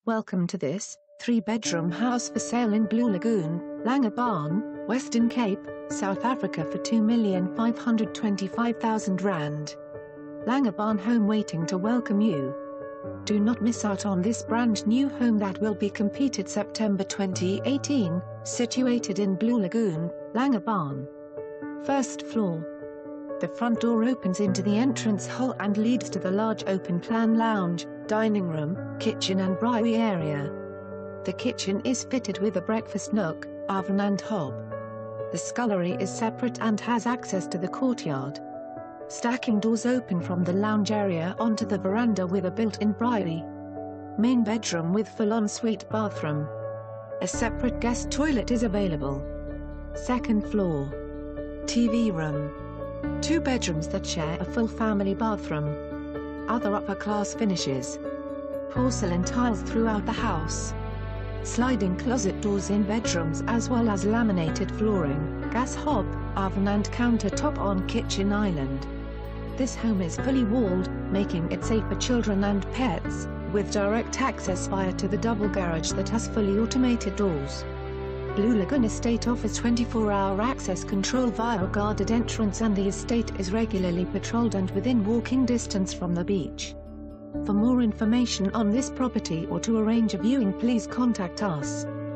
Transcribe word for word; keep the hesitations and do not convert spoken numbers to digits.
Welcome to this three-bedroom house for sale in Blue Lagoon, Langebaan, Western Cape, South Africa for two million five hundred twenty-five thousand rand. Langebaan home waiting to welcome you. Do not miss out on this brand new home that will be completed September twenty eighteen, situated in Blue Lagoon, Langebaan. First floor. The front door opens into the entrance hall and leads to the large open-plan lounge, dining room, kitchen and braai area. The kitchen is fitted with a breakfast nook, oven and hob. The scullery is separate and has access to the courtyard. Stacking doors open from the lounge area onto the veranda with a built-in braai. Main bedroom with full ensuite bathroom. A separate guest toilet is available. Second floor. T V room. Two bedrooms that share a full family bathroom. Other upper-class finishes. Porcelain tiles throughout the house. Sliding closet doors in bedrooms as well as laminated flooring, gas hob, oven and countertop on kitchen island. This home is fully walled, making it safe for children and pets, with direct access via to the double garage that has fully automated doors. Blue Lagoon Estate offers twenty-four hour access control via a guarded entrance, and the estate is regularly patrolled and within walking distance from the beach. For more information on this property or to arrange a viewing, please contact us.